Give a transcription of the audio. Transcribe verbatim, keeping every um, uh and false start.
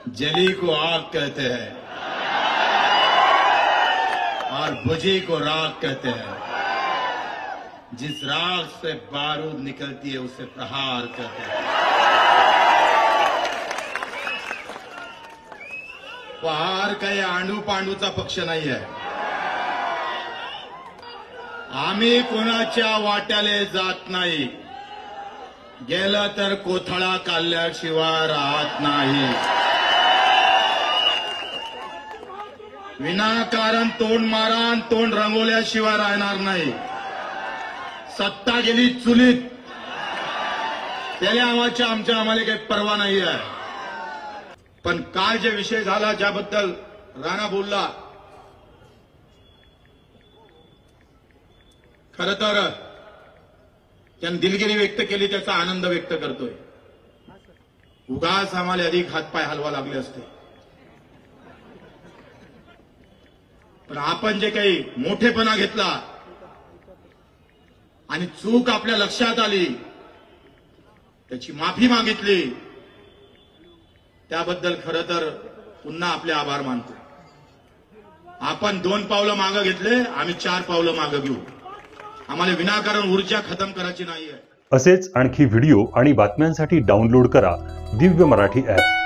जली को आग कहते हैं और बुझी को राख कहते हैं। जिस राख से बारूद निकलती है उसे प्रहार कहते हैं। प्रहार काही आंडू पांडूचा पक्ष नाही आहे। आम्ही कोणाच्या वाट्याले जात नाही, गेलं तर कोथळा काढल्याशिवाय राहत नाही। विनाकारण तोंड मारान तोंड रंगवल्याशिवाय राहणार नाही। सत्ता गेली चुलीत, त्याला आवाच्या आमच्या आम्हाला काही परवा नाही आहे। पण काल जे विषय झाला, ज्याबद्दल राणा बोलला, खरं तर त्यांनी दिलगिरी व्यक्त केली, त्याचा आनंद व्यक्त करतोय। उगाच आम्हाला अधिक हातपाय हलवा लागले असते, पण आपण जे काही मोठेपणा घेतला आणि चूक आपल्या लक्षात आली, त्याची माफी मागितली, त्याबद्दल खरं तर पुन्हा आपले आभार मानतो। आपण दोन पावलं मागे घेतले, आम्ही चार पावलं मागे घेऊ। आम्हाला विनाकारण ऊर्जा खतम करायची नाहीये। असेच आणखी व्हिडिओ आणि बातम्यांसाठी डाउनलोड करा दिव्य मराठी ॲप।